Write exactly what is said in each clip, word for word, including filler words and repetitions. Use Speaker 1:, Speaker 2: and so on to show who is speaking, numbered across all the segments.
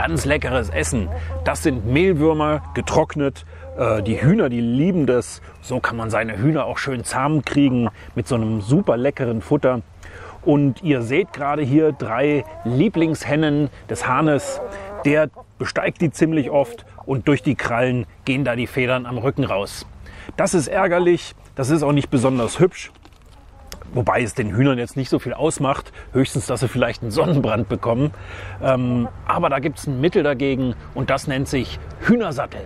Speaker 1: ganz leckeres Essen. Das sind Mehlwürmer, getrocknet. Die Hühner, die lieben das. So kann man seine Hühner auch schön zahm kriegen mit so einem super leckeren Futter. Und ihr seht gerade hier drei Lieblingshennen des Hahnes. Der besteigt die ziemlich oft und durch die Krallen gehen da die Federn am Rücken raus. Das ist ärgerlich, das ist auch nicht besonders hübsch. Wobei es den Hühnern jetzt nicht so viel ausmacht, höchstens, dass sie vielleicht einen Sonnenbrand bekommen. Ähm, aber da gibt es ein Mittel dagegen und das nennt sich Hühnersattel.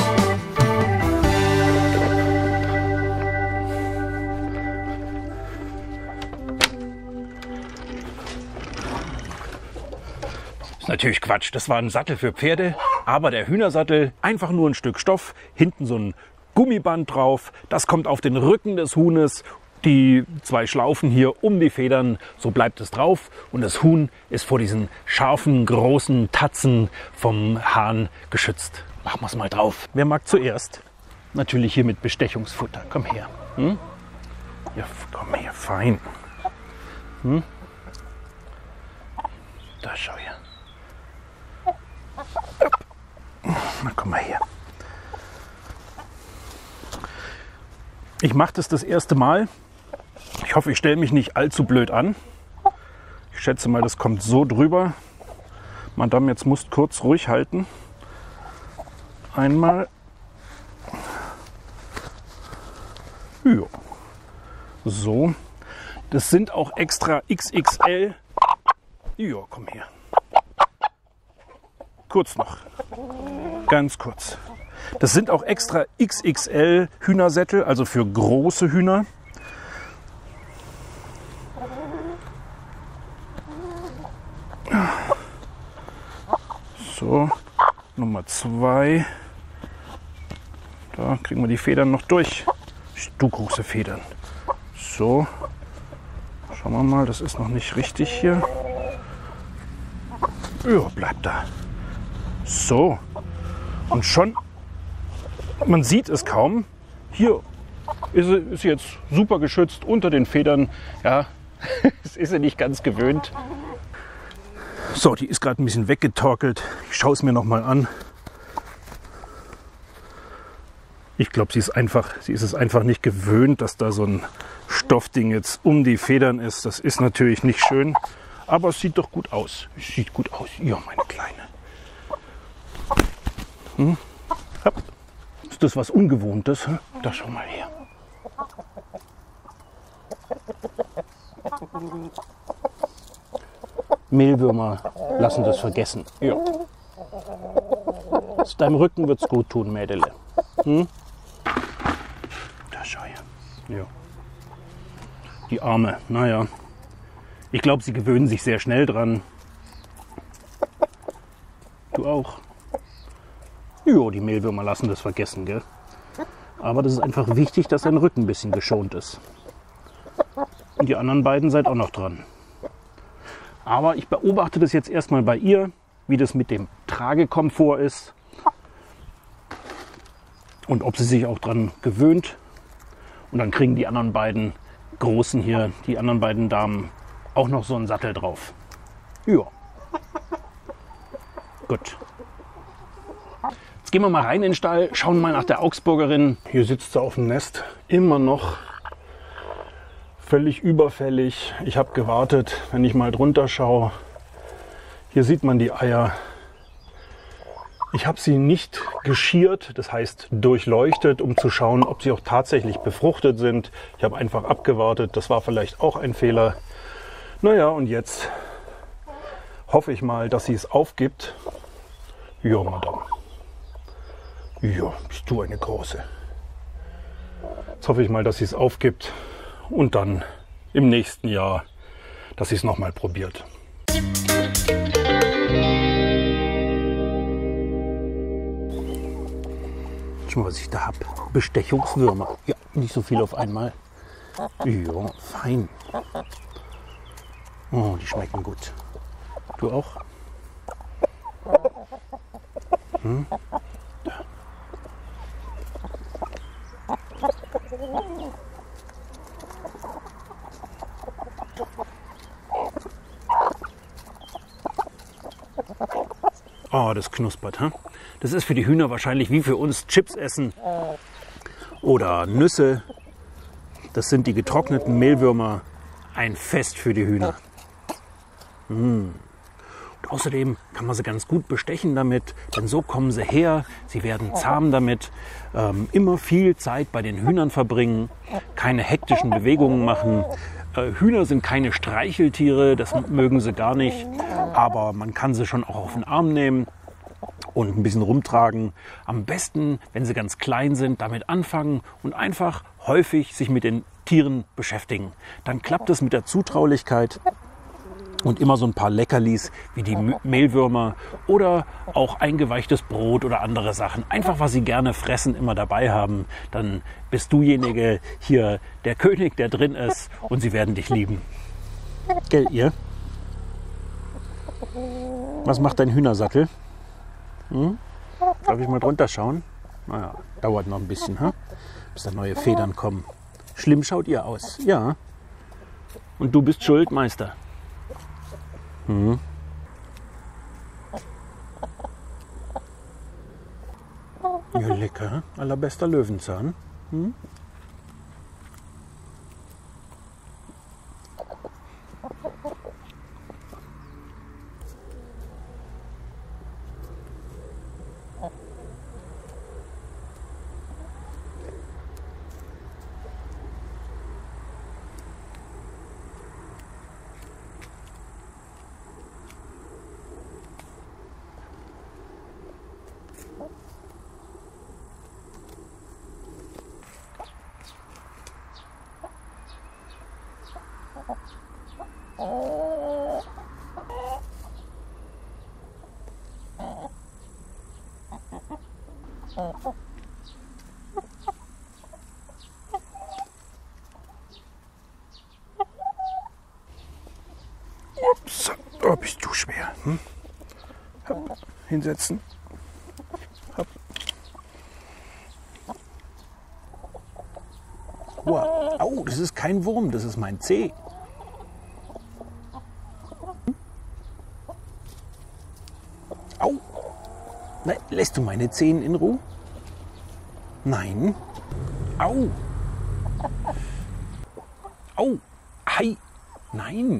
Speaker 1: Ist natürlich Quatsch, das war ein Sattel für Pferde, aber der Hühnersattel, einfach nur ein Stück Stoff, hinten so ein Gummiband drauf, das kommt auf den Rücken des Huhnes. Die zwei Schlaufen hier um die Federn, so bleibt es drauf und das Huhn ist vor diesen scharfen, großen Tatzen vom Hahn geschützt. Machen wir es mal drauf. Wer mag zuerst? Natürlich hier mit Bestechungsfutter. Komm her. Hm? Ja, komm her, fein. Hm? Da schau her. Na, komm mal her. Ich mache das das erste Mal. Ich hoffe, ich stelle mich nicht allzu blöd an. Ich schätze mal, das kommt so drüber. Madame, jetzt musst kurz ruhig halten. Einmal. Ja. So. Das sind auch extra X X L. Ja, komm her. Kurz noch. Ganz kurz. Das sind auch extra X X L Hühnersättel, also für große Hühner. So, Nummer zwei. Da kriegen wir die Federn noch durch. Du große Federn. So, schauen wir mal, das ist noch nicht richtig hier. Ja, bleibt da. So, und schon, man sieht es kaum, hier ist sie ist jetzt super geschützt unter den Federn. Ja, das ist sie nicht ganz gewöhnt. So, die ist gerade ein bisschen weggetorkelt. Ich schaue es mir noch mal an. Ich glaube, sie ist einfach, sie ist es einfach nicht gewöhnt, dass da so ein Stoffding jetzt um die Federn ist. Das ist natürlich nicht schön, aber es sieht doch gut aus. Es sieht gut aus. Ja, meine Kleine. Hm? Ist das was Ungewohntes? Hm? Da schau mal her. Mehlwürmer lassen das vergessen. Ja. Deinem Rücken wird's gut tun, Mädele. Hm? Da schau her. Ja. Die Arme, naja. Ich glaube, sie gewöhnen sich sehr schnell dran. Du auch. Jo, die Mehlwürmer lassen das vergessen, gell? Aber das ist einfach wichtig, dass dein Rücken ein bisschen geschont ist. Und die anderen beiden seid auch noch dran. Aber ich beobachte das jetzt erstmal bei ihr, wie das mit dem Tragekomfort ist. Und ob sie sich auch dran gewöhnt. Und dann kriegen die anderen beiden Großen hier, die anderen beiden Damen, auch noch so einen Sattel drauf. Ja. Gut. Jetzt gehen wir mal rein in den Stall, schauen mal nach der Augsburgerin. Hier sitzt sie auf dem Nest, immer noch völlig überfällig. Ich habe gewartet, wenn ich mal drunter schaue. Hier sieht man die Eier. Ich habe sie nicht geschiert, das heißt durchleuchtet, um zu schauen, ob sie auch tatsächlich befruchtet sind. Ich habe einfach abgewartet, das war vielleicht auch ein Fehler. Naja, und jetzt hoffe ich mal, dass sie es aufgibt. Ja, Madame. Ja, bist du eine große. Jetzt hoffe ich mal, dass sie es aufgibt und dann im nächsten Jahr, dass sie es nochmal probiert. Schau mal, was ich da habe. Bestechungswürmer. Ja, nicht so viel auf einmal. Ja, fein. Oh, die schmecken gut. Du auch? Hm? Da. Oh, das knuspert. Hm? Das ist für die Hühner wahrscheinlich wie für uns Chips essen oder Nüsse. Das sind die getrockneten Mehlwürmer. Ein Fest für die Hühner. Mm. Und außerdem kann man sie ganz gut bestechen damit, denn so kommen sie her. Sie werden zahm damit. Ähm, immer viel Zeit bei den Hühnern verbringen, keine hektischen Bewegungen machen. Äh, Hühner sind keine Streicheltiere, das mögen sie gar nicht. Aber man kann sie schon auch auf den Arm nehmen und ein bisschen rumtragen. Am besten, wenn sie ganz klein sind, damit anfangen und einfach häufig sich mit den Tieren beschäftigen. Dann klappt es mit der Zutraulichkeit und immer so ein paar Leckerlis wie die Mehlwürmer oder auch eingeweichtes Brot oder andere Sachen. Einfach, was sie gerne fressen, immer dabei haben. Dann bist dujenige hier der König, der drin ist und sie werden dich lieben. Gell, ihr? Was macht dein Hühnersattel? Hm? Darf ich mal drunter schauen? Naja, dauert noch ein bisschen, hm? Bis da neue Federn kommen. Schlimm schaut ihr aus, ja. Und du bist schuld, Meister. Hm. Ja, lecker. Allerbester Löwenzahn. Hm? Ups, da bist du schwer. Hm? Hopp, hinsetzen. Hopp. Wow. Au, das ist kein Wurm, das ist mein Zeh. Au. Na, lässt du meine Zehen in Ruhe? Nein. Au. Au. Ei. Nein.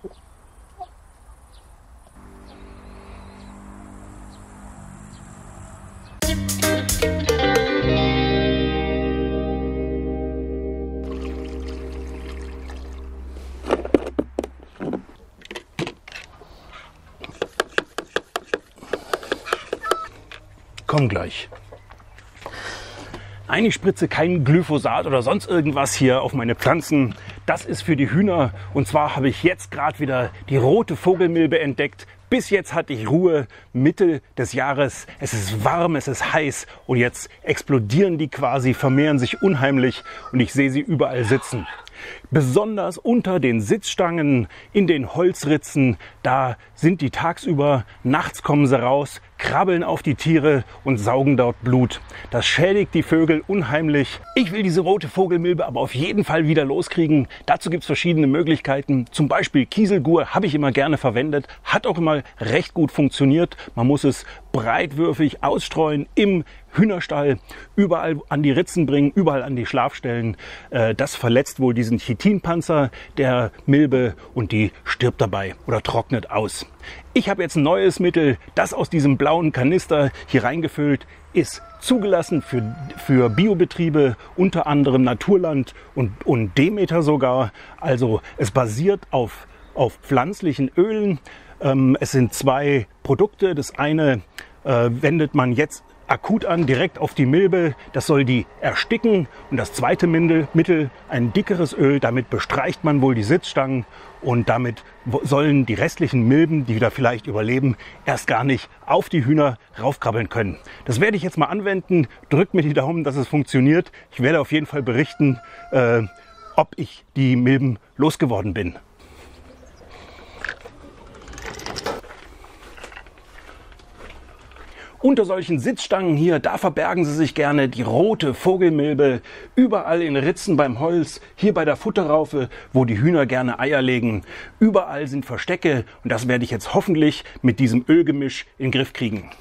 Speaker 1: Komm gleich. Nein, ich spritze kein Glyphosat oder sonst irgendwas hier auf meine Pflanzen. Das ist für die Hühner. Und zwar habe ich jetzt gerade wieder die rote Vogelmilbe entdeckt. Bis jetzt hatte ich Ruhe, Mitte des Jahres. Es ist warm, es ist heiß und jetzt explodieren die quasi, vermehren sich unheimlich und ich sehe sie überall sitzen. Besonders unter den Sitzstangen, in den Holzritzen, da sind die tagsüber, nachts kommen sie raus, krabbeln auf die Tiere und saugen dort Blut. Das schädigt die Vögel unheimlich. Ich will diese rote Vogelmilbe aber auf jeden Fall wieder loskriegen. Dazu gibt es verschiedene Möglichkeiten. Zum Beispiel Kieselgur habe ich immer gerne verwendet, hat auch immer recht gut funktioniert. Man muss es breitwürfig ausstreuen im Hühnerstall, überall an die Ritzen bringen, überall an die Schlafstellen. Das verletzt wohl diesen Chitinpanzer der Milbe und die stirbt dabei oder trocknet aus. Ich habe jetzt ein neues Mittel, das aus diesem blauen Kanister hier reingefüllt ist, zugelassen für, für Biobetriebe, unter anderem Naturland und, und Demeter sogar. Also es basiert auf, auf pflanzlichen Ölen. Ähm, es sind zwei Produkte. Das eine äh, wendet man jetzt akut an, direkt auf die Milbe. Das soll die ersticken. Und das zweite Mittel, ein dickeres Öl, damit bestreicht man wohl die Sitzstangen. Und damit sollen die restlichen Milben, die da vielleicht überleben, erst gar nicht auf die Hühner raufkrabbeln können. Das werde ich jetzt mal anwenden. Drückt mir die Daumen, dass es funktioniert. Ich werde auf jeden Fall berichten, äh, ob ich die Milben losgeworden bin. Unter solchen Sitzstangen hier, da verbergen sie sich gerne, die rote Vogelmilbe, überall in Ritzen beim Holz, hier bei der Futterraufe, wo die Hühner gerne Eier legen. Überall sind Verstecke und das werde ich jetzt hoffentlich mit diesem Ölgemisch in den Griff kriegen.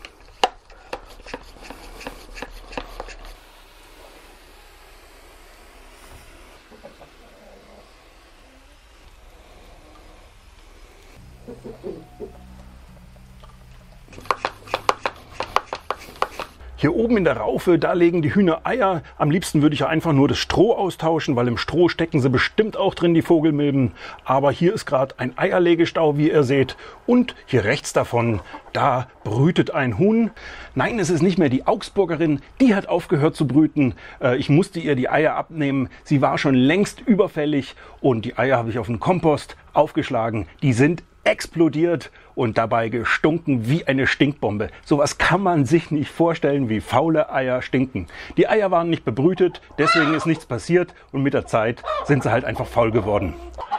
Speaker 1: Hier oben in der Raufe, da legen die Hühner Eier. Am liebsten würde ich ja einfach nur das Stroh austauschen, weil im Stroh stecken sie bestimmt auch drin, die Vogelmilben. Aber hier ist gerade ein Eierlegestau, wie ihr seht. Und hier rechts davon, da brütet ein Huhn. Nein, es ist nicht mehr die Augsburgerin, die hat aufgehört zu brüten. Ich musste ihr die Eier abnehmen. Sie war schon längst überfällig und die Eier habe ich auf den Kompost aufgeschlagen. Die sind explodiert und dabei gestunken wie eine Stinkbombe. Sowas kann man sich nicht vorstellen, wie faule Eier stinken. Die Eier waren nicht bebrütet, deswegen ist nichts passiert und mit der Zeit sind sie halt einfach faul geworden.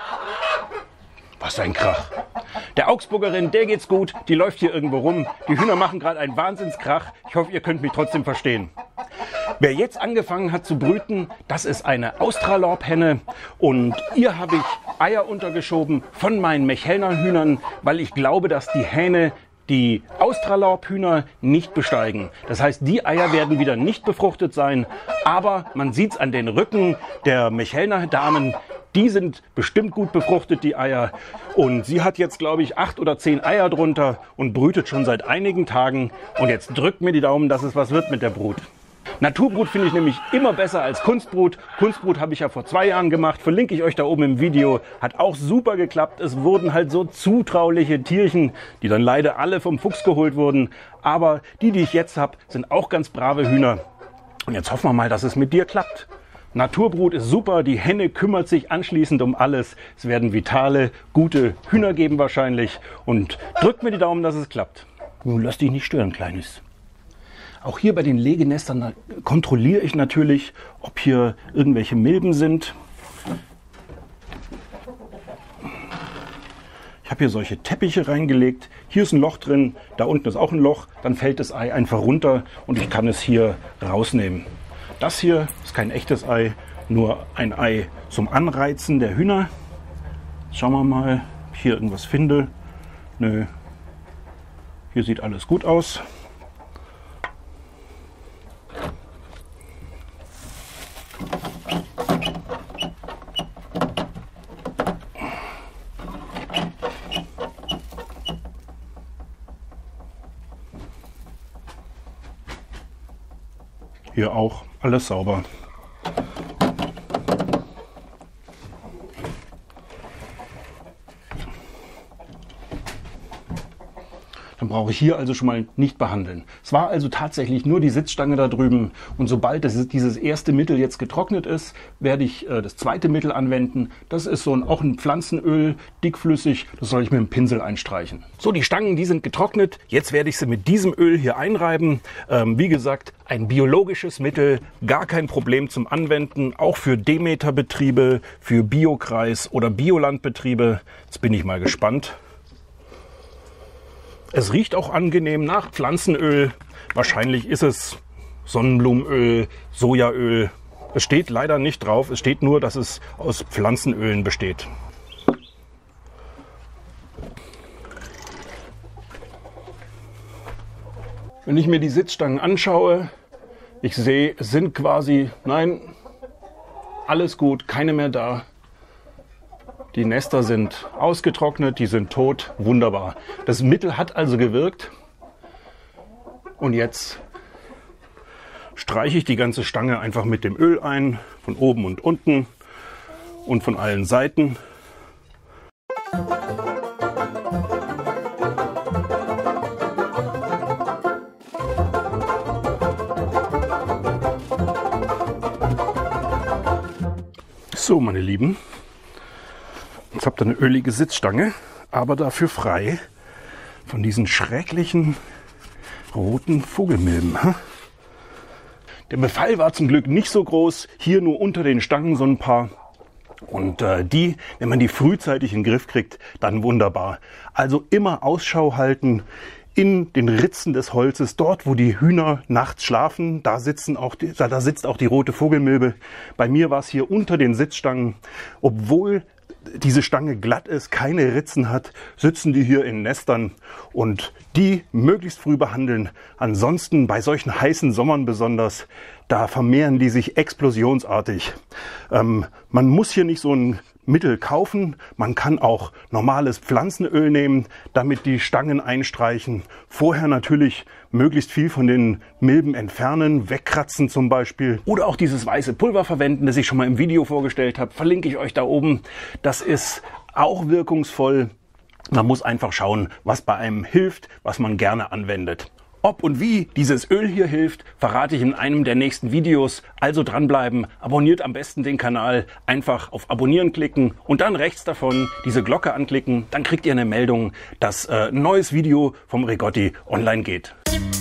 Speaker 1: Was ein Krach. Der Augsburgerin, der geht's gut, die läuft hier irgendwo rum. Die Hühner machen gerade einen Wahnsinnskrach. Ich hoffe, ihr könnt mich trotzdem verstehen. Wer jetzt angefangen hat zu brüten, das ist eine Australorb-Henne und ihr habe ich Eier untergeschoben von meinen Mechelner-Hühnern, weil ich glaube, dass die Hähne die Australorb-Hühner nicht besteigen. Das heißt, die Eier werden wieder nicht befruchtet sein, aber man sieht es an den Rücken der Mechelner-Damen, die sind bestimmt gut befruchtet, die Eier. Und sie hat jetzt, glaube ich, acht oder zehn Eier drunter und brütet schon seit einigen Tagen. Und jetzt drückt mir die Daumen, dass es was wird mit der Brut. Naturbrut finde ich nämlich immer besser als Kunstbrut. Kunstbrut habe ich ja vor zwei Jahren gemacht, verlinke ich euch da oben im Video. Hat auch super geklappt. Es wurden halt so zutrauliche Tierchen, die dann leider alle vom Fuchs geholt wurden. Aber die, die ich jetzt habe, sind auch ganz brave Hühner. Und jetzt hoffen wir mal, dass es mit dir klappt. Naturbrut ist super, die Henne kümmert sich anschließend um alles. Es werden vitale, gute Hühner geben wahrscheinlich. Und drückt mir die Daumen, dass es klappt. Nun lass dich nicht stören, Kleines. Auch hier bei den Legenestern kontrolliere ich natürlich, ob hier irgendwelche Milben sind. Ich habe hier solche Teppiche reingelegt. Hier ist ein Loch drin, da unten ist auch ein Loch. Dann fällt das Ei einfach runter und ich kann es hier rausnehmen. Das hier ist kein echtes Ei, nur ein Ei zum Anreizen der Hühner. Schauen wir mal, ob ich hier irgendwas finde. Nö, hier sieht alles gut aus. Hier auch alles sauber. Dann brauche ich hier also schon mal nicht behandeln. Es war also tatsächlich nur die Sitzstange da drüben und sobald das, dieses erste Mittel jetzt getrocknet ist, werde ich äh, das zweite Mittel anwenden. Das ist so ein, auch ein Pflanzenöl, dickflüssig, das soll ich mit dem Pinsel einstreichen. So, die Stangen, die sind getrocknet. Jetzt werde ich sie mit diesem Öl hier einreiben. Ähm, wie gesagt, ein biologisches Mittel, gar kein Problem zum Anwenden, auch für Demeter-Betriebe, für Biokreis oder Biolandbetriebe. Jetzt bin ich mal gespannt. Es riecht auch angenehm nach Pflanzenöl. Wahrscheinlich ist es Sonnenblumenöl, Sojaöl. Es steht leider nicht drauf. Es steht nur, dass es aus Pflanzenölen besteht. Wenn ich mir die Sitzstangen anschaue, ich sehe, es sind quasi, nein, alles gut, keine mehr da. Die Nester sind ausgetrocknet, die sind tot, wunderbar. Das Mittel hat also gewirkt. Und jetzt streiche ich die ganze Stange einfach mit dem Öl ein, von oben und unten und von allen Seiten. So, meine Lieben. Jetzt habt ihr eine ölige Sitzstange, aber dafür frei von diesen schrecklichen roten Vogelmilben. Der Befall war zum Glück nicht so groß, hier nur unter den Stangen so ein paar. Und äh, die, wenn man die frühzeitig in den Griff kriegt, dann wunderbar. Also immer Ausschau halten, in den Ritzen des Holzes, dort wo die Hühner nachts schlafen, da, sitzen auch die, da, da sitzt auch die rote Vogelmilbe. Bei mir war es hier unter den Sitzstangen. Obwohl diese Stange glatt ist, keine Ritzen hat, sitzen die hier in Nestern und die möglichst früh behandeln. Ansonsten bei solchen heißen Sommern besonders, da vermehren die sich explosionsartig. Ähm, man muss hier nicht so ein Mittel kaufen. Man kann auch normales Pflanzenöl nehmen, damit die Stangen einstreichen. Vorher natürlich möglichst viel von den Milben entfernen, wegkratzen zum Beispiel. Oder auch dieses weiße Pulver verwenden, das ich schon mal im Video vorgestellt habe. Verlinke ich euch da oben. Das ist auch wirkungsvoll. Man muss einfach schauen, was bei einem hilft, was man gerne anwendet. Ob und wie dieses Öl hier hilft, verrate ich in einem der nächsten Videos. Also dranbleiben, abonniert am besten den Kanal, einfach auf Abonnieren klicken und dann rechts davon diese Glocke anklicken. Dann kriegt ihr eine Meldung, dass äh, ein neues Video vom Rigotti online geht.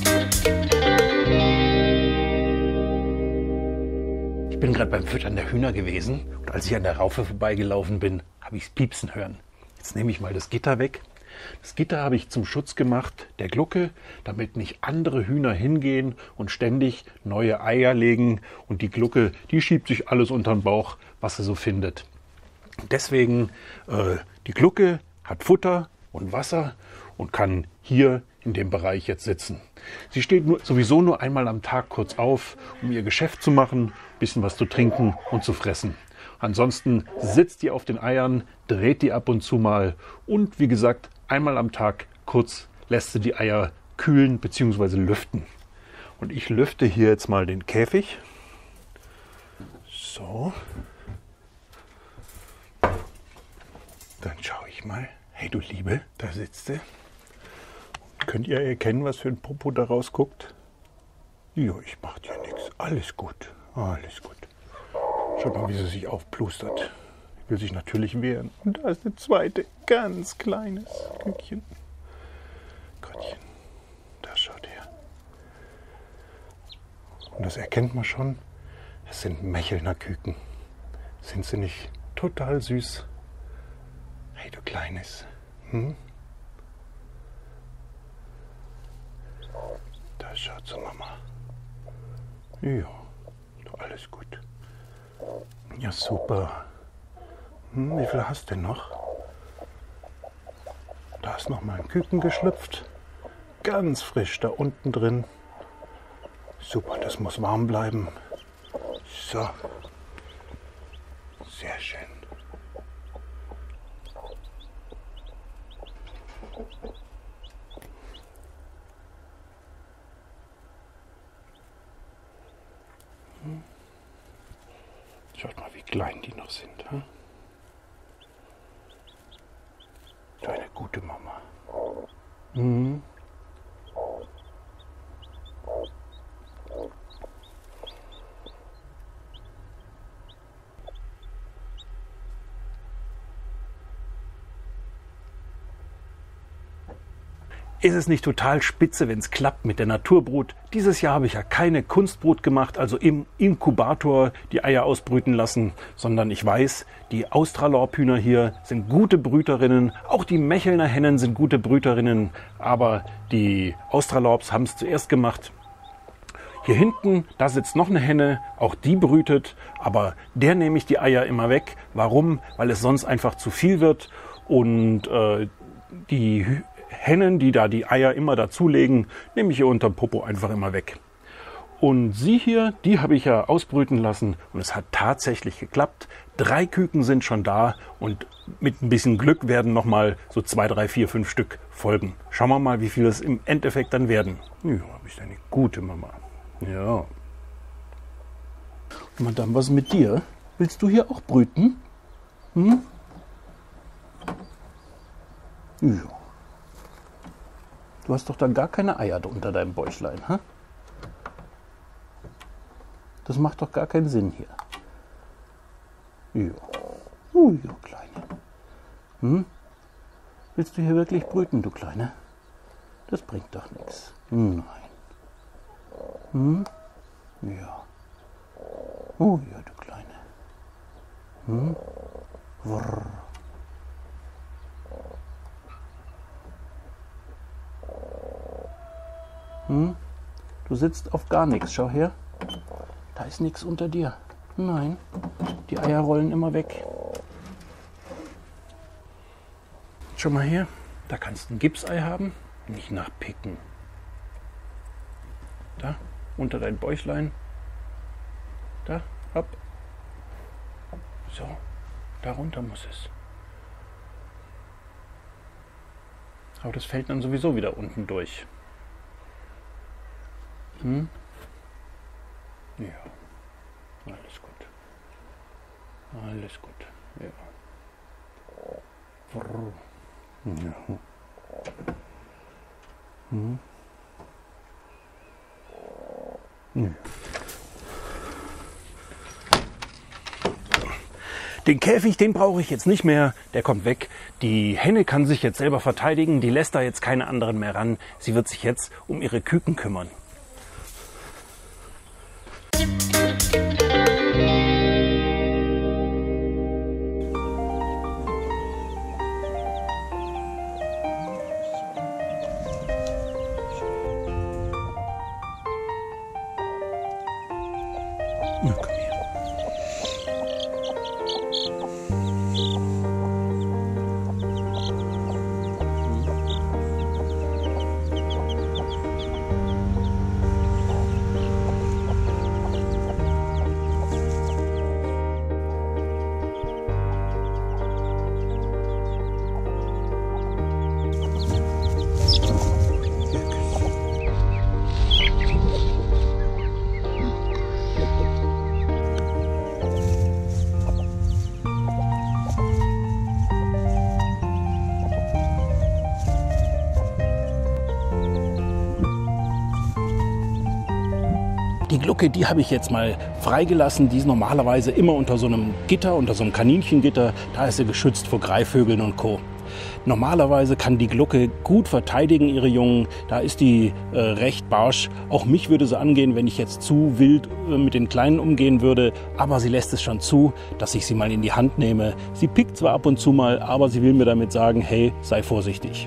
Speaker 1: Ich bin gerade beim Füttern der Hühner gewesen und als ich an der Raufe vorbeigelaufen bin, habe ich es piepsen hören. Jetzt nehme ich mal das Gitter weg. Das Gitter habe ich zum Schutz gemacht der Glucke, damit nicht andere Hühner hingehen und ständig neue Eier legen. Und die Glucke, die schiebt sich alles unter den Bauch, was sie so findet. Deswegen, äh, die Glucke hat Futter und Wasser und kann hier in dem Bereich jetzt sitzen. Sie steht nur, sowieso nur einmal am Tag kurz auf, um ihr Geschäft zu machen, ein bisschen was zu trinken und zu fressen. Ansonsten sitzt die auf den Eiern, dreht die ab und zu mal und wie gesagt, einmal am Tag kurz lässt sie die Eier kühlen bzw. lüften. Und ich lüfte hier jetzt mal den Käfig. So. Dann schaue ich mal. Hey du Liebe, da sitzt sie. Könnt ihr erkennen, was für ein Popo da rausguckt? Ja, ich mach dir nichts. Alles gut. Alles gut. Schaut mal, wie sie sich aufplustert. Will sich natürlich wehren. Und da ist eine zweite, ganz kleines Kükchen. Gottchen, da schaut her. Und das erkennt man schon. Es sind Mechelner Küken. Sind sie nicht total süß? Hey, du Kleines. Hm? Da schaut zur Mama. Ja, alles gut. Ja, super. Hm, wie viel hast du denn noch? Da ist noch mal ein Küken geschlüpft. Ganz frisch da unten drin. Super, das muss warm bleiben. So. Sehr schön. Hm. Schaut mal, wie klein die noch sind. Hm? Eine gute Mama. Mhm. Ist es nicht total spitze, wenn es klappt mit der Naturbrut? Dieses Jahr habe ich ja keine Kunstbrut gemacht, also im Inkubator die Eier ausbrüten lassen, sondern ich weiß, die Australorp-Hühner hier sind gute Brüterinnen, auch die Mechelner Hennen sind gute Brüterinnen, aber die Australorps haben es zuerst gemacht. Hier hinten, da sitzt noch eine Henne, auch die brütet, aber der nehme ich die Eier immer weg. Warum? Weil es sonst einfach zu viel wird und äh, die Hü Hennen, die da die Eier immer dazulegen, nehme ich hier unterm Popo einfach immer weg. Und sie hier, die habe ich ja ausbrüten lassen und es hat tatsächlich geklappt. Drei Küken sind schon da und mit ein bisschen Glück werden nochmal so zwei, drei, vier, fünf Stück folgen. Schauen wir mal, wie viele es im Endeffekt dann werden. Ja, habe ich eine gute Mama. Ja. Madame, was mit dir? Willst du hier auch brüten? Hm? Ja. Du hast doch da gar keine Eier unter deinem Bäuchlein, ha? Das macht doch gar keinen Sinn hier. Ja. Oh, ja, Kleine. Hm? Willst du hier wirklich brüten, du Kleine? Das bringt doch nichts. Nein. Hm? Ja. Oh, ja, du Kleine. Hm? Wrr. Hm? Du sitzt auf gar nichts. Schau her. Da ist nichts unter dir. Nein, die Eier rollen immer weg. Schau mal her. Da kannst du ein Gipsei haben. Nicht nachpicken. Da, unter dein Bäuchlein. Da, hopp. So, darunter muss es. Aber das fällt dann sowieso wieder unten durch. Hm? Ja, alles gut. Alles gut. Ja. Ja. Hm. Ja. Den Käfig, den brauche ich jetzt nicht mehr, der kommt weg. Die Henne kann sich jetzt selber verteidigen, die lässt da jetzt keine anderen mehr ran. Sie wird sich jetzt um ihre Küken kümmern. Na, komm her. Die Glucke, die habe ich jetzt mal freigelassen. Die ist normalerweise immer unter so einem Gitter, unter so einem Kaninchengitter. Da ist sie geschützt vor Greifvögeln und Co. Normalerweise kann die Glucke gut verteidigen, ihre Jungen. Da ist die äh, recht barsch. Auch mich würde sie angehen, wenn ich jetzt zu wild äh, mit den Kleinen umgehen würde. Aber sie lässt es schon zu, dass ich sie mal in die Hand nehme. Sie pickt zwar ab und zu mal, aber sie will mir damit sagen, hey, sei vorsichtig.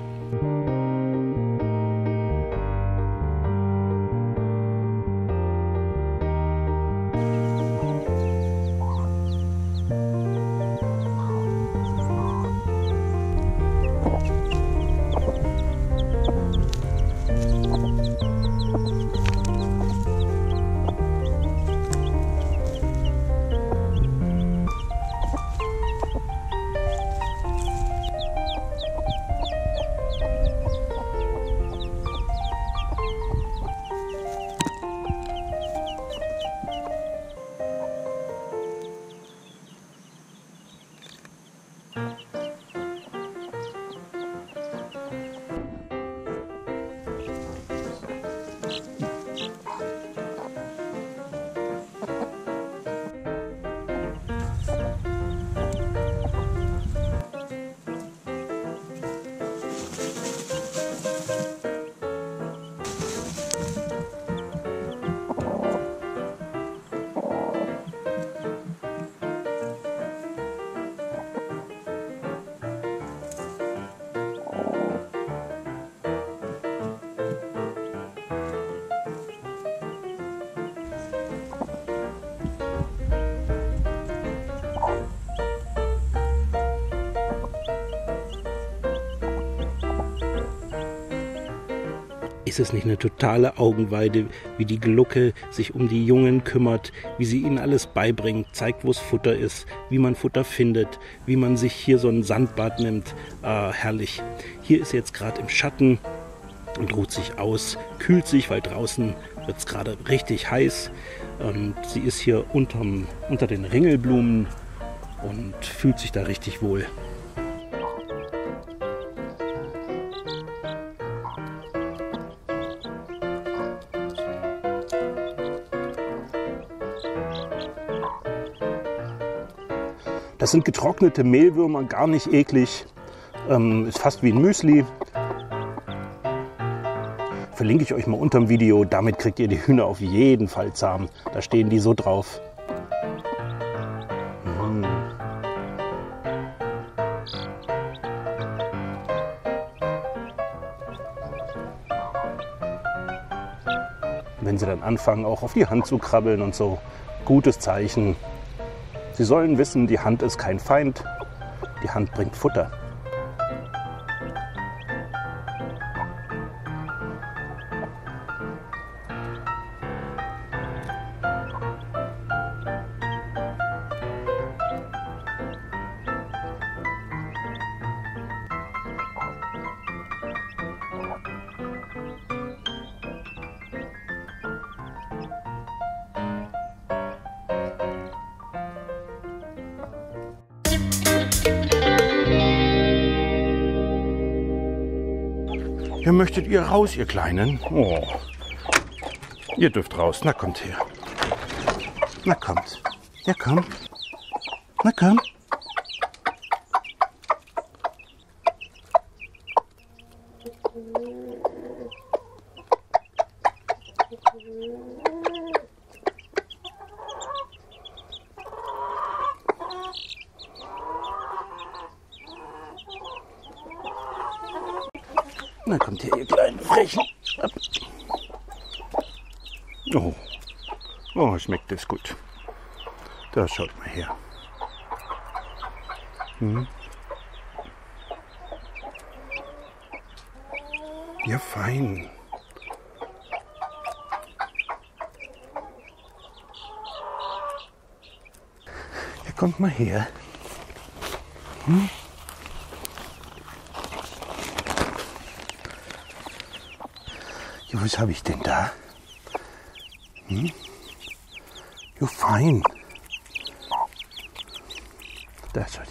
Speaker 1: Ist es nicht eine totale Augenweide, wie die Glucke sich um die Jungen kümmert, wie sie ihnen alles beibringt, zeigt, wo es Futter ist, wie man Futter findet, wie man sich hier so ein Sandbad nimmt. Ah, herrlich. Hier ist sie jetzt gerade im Schatten und ruht sich aus, kühlt sich, weil draußen wird es gerade richtig heiß. Und sie ist hier unterm, unter den Ringelblumen und fühlt sich da richtig wohl. Das sind getrocknete Mehlwürmer, gar nicht eklig. Ähm, ist fast wie ein Müsli. Verlinke ich euch mal unter dem Video. Damit kriegt ihr die Hühner auf jeden Fall zahm. Da stehen die so drauf. Mm. wenn sie dann anfangen, auch auf die Hand zu krabbeln und so. Gutes Zeichen. Sie sollen wissen, die Hand ist kein Feind. Die Hand bringt Futter.
Speaker 2: Ja, möchtet ihr raus, ihr Kleinen? Oh. Ihr dürft raus. Na, kommt her. Na, kommt. Ja, komm. Na, komm. Na, kommt her, ihr kleinen Frechen. Oh. Oh, schmeckt das gut. Da schaut mal her. Hm. Ja, fein. Ja, kommt mal her. Hm? Ja, was habe ich denn da? Hm? Ja, fein. Da schaut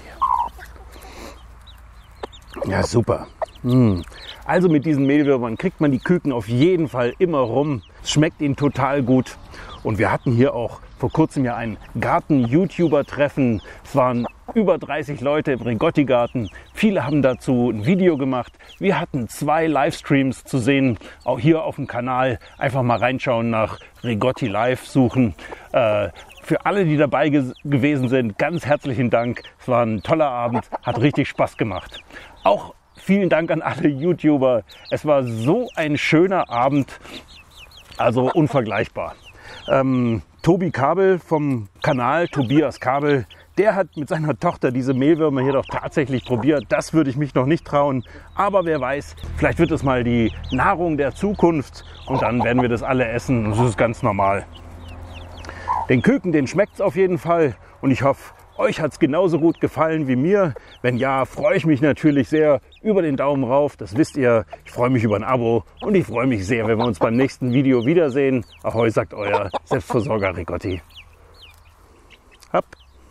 Speaker 2: ihr. Ja, super. Hm. Also mit diesen Mehlwürmern kriegt man die Küken auf jeden Fall immer rum. Es schmeckt ihnen total gut. Und wir hatten hier auch vor kurzem ja ein Garten-YouTuber-Treffen. Es waren über dreißig Leute im Rigotti-Garten. Viele haben dazu ein Video gemacht. Wir hatten zwei Livestreams zu sehen, auch hier auf dem Kanal. Einfach mal reinschauen, nach Rigotti Live suchen. Äh, für alle, die dabei ge- gewesen sind, ganz herzlichen Dank. Es war ein toller Abend, hat richtig Spaß gemacht. Auch vielen Dank an alle YouTuber. Es war so ein schöner Abend, also unvergleichbar. Ähm, Tobi Kabel vom Kanal Tobias Kabel, der hat mit seiner Tochter diese Mehlwürmer hier doch tatsächlich probiert. Das würde ich mich noch nicht trauen, aber wer weiß, vielleicht wird es mal die Nahrung der Zukunft und dann werden wir das alle essen. Das ist ganz normal. Den Küken, den schmeckt es auf jeden Fall und ich hoffe, euch hat es genauso gut gefallen wie mir. Wenn ja, freue ich mich natürlich sehr über den Daumen rauf. Das wisst ihr. Ich freue mich über ein Abo und ich freue mich sehr, wenn wir uns beim nächsten Video wiedersehen. Ahoi, sagt euer Selbstversorger Rigotti. Hopp.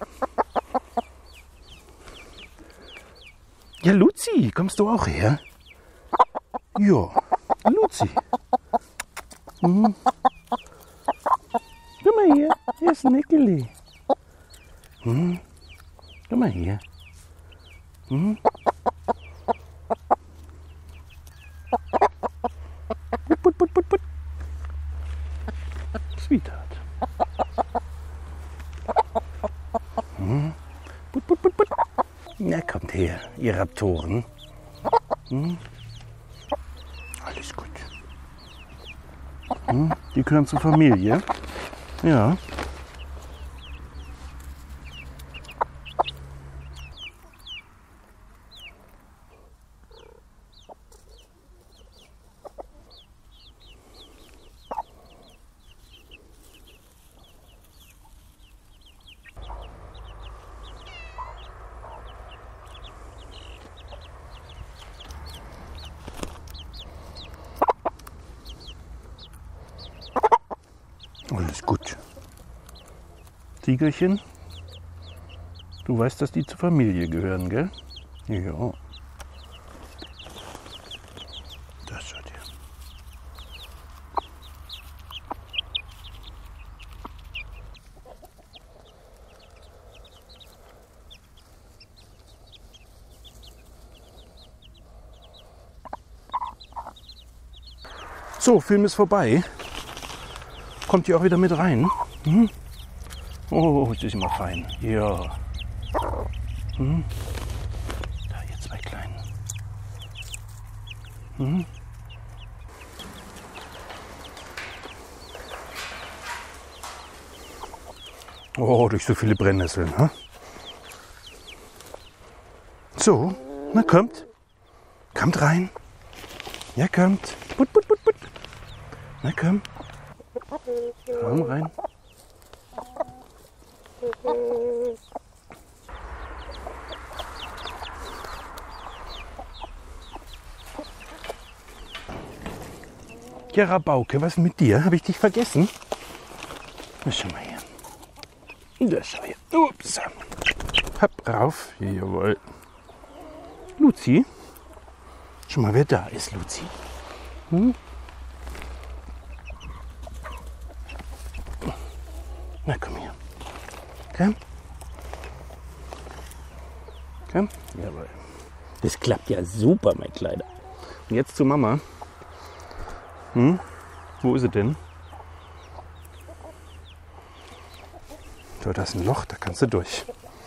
Speaker 2: Ja, Luzi, kommst du auch her? Ja, Luzi. Mhm. Komm mal hier, hier ist ein Nickeli. Hm. Komm mal hier. Hm. Put, put, put, put. Sweetheart. Hm. Put, put, put, put. Na, kommt her, ihr Raptoren. Hm. Alles gut. Hm. Die gehören zur Familie. Ja. Alles gut. Tigerchen, du weißt, dass die zur Familie gehören, gell? Ja. Das schaut ihr. So, Film ist vorbei. Kommt ihr auch wieder mit rein? Hm? Oh, das ist immer fein. Ja. Hm? Da, ihr zwei Kleinen. Hm?
Speaker 1: Oh, durch so viele Brennnesseln. Hm? So, na kommt. Kommt rein. Ja, kommt. Put, put, put, put. Na komm. Komm rein. Ja, Rabauke, was mit dir? Habe ich dich vergessen? Na, schau mal her. Da schau her. Ups. Hopp rauf. Jawohl. Luzi. Schau mal, wer da ist, Luzi. Hm? Na, komm her. Komm. Komm. Jawohl. Das klappt ja super, mein Kleiner. Und jetzt zu Mama. Hm? Wo ist sie denn? Da ist ein Loch, da kannst du durch.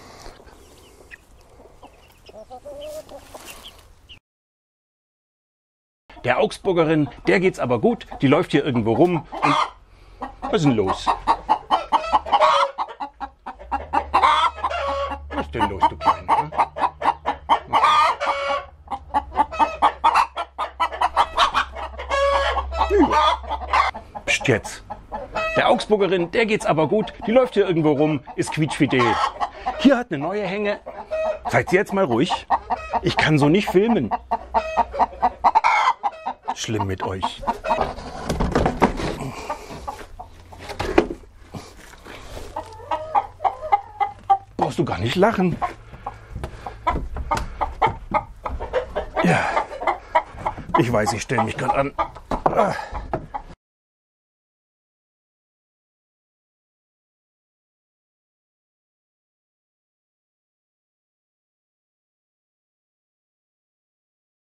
Speaker 1: Der Augsburgerin, der geht's aber gut. Die läuft hier irgendwo rum. Und was ist denn los? Was ist denn los, du Kleiner? Psst jetzt. Der Augsburgerin, der geht's aber gut. Die läuft hier irgendwo rum, ist quietschfidel. Hier hat eine neue Hänge. Seid ihr jetzt mal ruhig? Ich kann so nicht filmen. Schlimm mit euch. Brauchst du gar nicht lachen. Ja. Ich weiß, ich stelle mich gerade an.